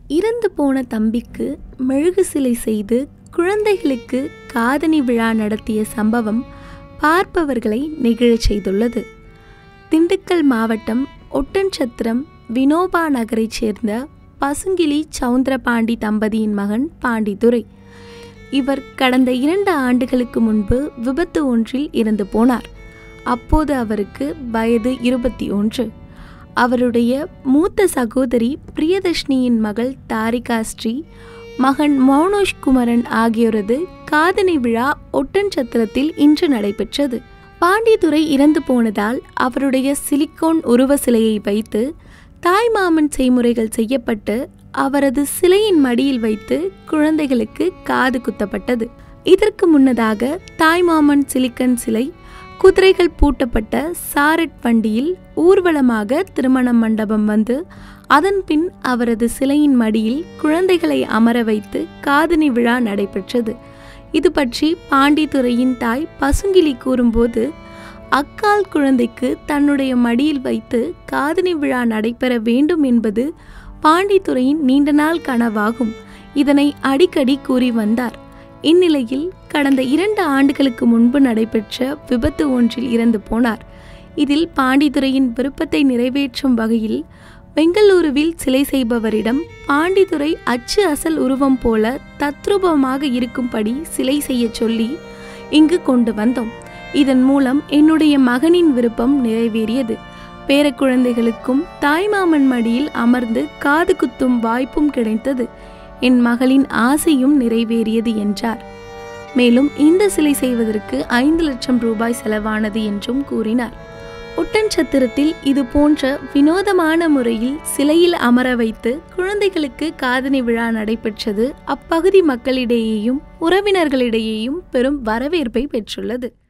இறந்து போன தம்பிக்கு மெழுகு சிலை செய்து குழந்தைகளுக்கு காதணி விழா நடத்திய சம்பவம் பார்ப்பவர்களை நெகிழச் செய்துள்ளது. திண்டுக்கல் மாவட்டம் ஒட்டன்சத்திரம் வினோபா நகரைச் சேர்ந்த பசுங்கிளி சவுந்தரபாண்டி தம்பதியின் மகன் பாண்டித்துரை. இவர் கடந்த 2 ஆண்டுகளுக்கு முன்பு விபத்து ஒன்றில் இறந்து போனார். அப்போது அவருக்கு வயது 21. அவருடைய மூத்த சகோதரி பிரியதர்ஷினியின் மகள் தாரிகா ஸ்ரீ, மகன் மௌனோஷ் குமரன் ஆகியோரது காதணி விழா ஒட்டன்சத்திரத்தில் இன்று நடைபெற்றது. பாண்டித்துரை இறந்து போனதால் அவருடைய சிலிக்கோன் உருவ சிலையை வைத்து தாய்மாமன் செய்முறைகள் செய்யப்பட்டு அவரது சிலையின் மடியில் வைத்து குழந்தைகளுக்கு காது குத்தப்பட்டது. இதற்கு முன்னதாக தாய்மாமன் சிலிக்கன் சிலை குதிரைகள் பூட்டப்பட்ட சாரட் வண்டியில் ஊர்வலமாக திருமண மண்டபம் வந்து அதன் பின் அவரது சிலையின் மடியில் குழந்தைகளை அமர வைத்து காதணி விழா நடைபெற்றது. இது பற்றி பாண்டித்துரையின் தாய் பசுங்கிளி கூறும்போது, அக்கால் குழந்தைக்கு தன்னுடைய மடியில் வைத்து காதணி விழா நடைபெற வேண்டும் என்பது பாண்டித்துரையின் நீண்ட நாள் கனவாகும். இதனை அடிக்கடி கூறி வந்தார். இந்நிலையில் கடந்த 2 ஆண்டுகளுக்கு முன்பு நடைபெற்ற விபத்து ஒன்றில் இறந்து போனார். இதில் பாண்டித்துரையின் விருப்பத்தை நிறைவேற்றும் வகையில் பெங்களூருவில் சிலை செய்பவரிடம் பாண்டித்துரை அச்சு அசல் உருவம் போல தத்ரூபமாக இருக்கும்படி சிலை செய்ய சொல்லி இங்கு கொண்டு வந்தோம். இதன் மூலம் என்னுடைய மகனின் விருப்பம் நிறைவேறியது. பேரக்குழந்தைகளுக்கும் தாய்மாமன் மடியில் அமர்ந்து காது குத்தும் வாய்ப்பும் கிடைத்தது. என் மகளின் ஆசையும் நிறைவேறியது என்றார். மேலும் இந்த சிலை செய்வதற்கு 5 லட்சம் ரூபாய் செலவானது என்றும் கூறினார். ஒட்டன்சத்திரத்தில் இது போன்ற வினோதமான முறையில் சிலையில் அமர வைத்து குழந்தைகளுக்கு காதணி விழா நடைபெற்றது அப்பகுதி மக்களிடையேயும் உறவினர்களிடையேயும் பெரும் வரவேற்பை பெற்றுள்ளது.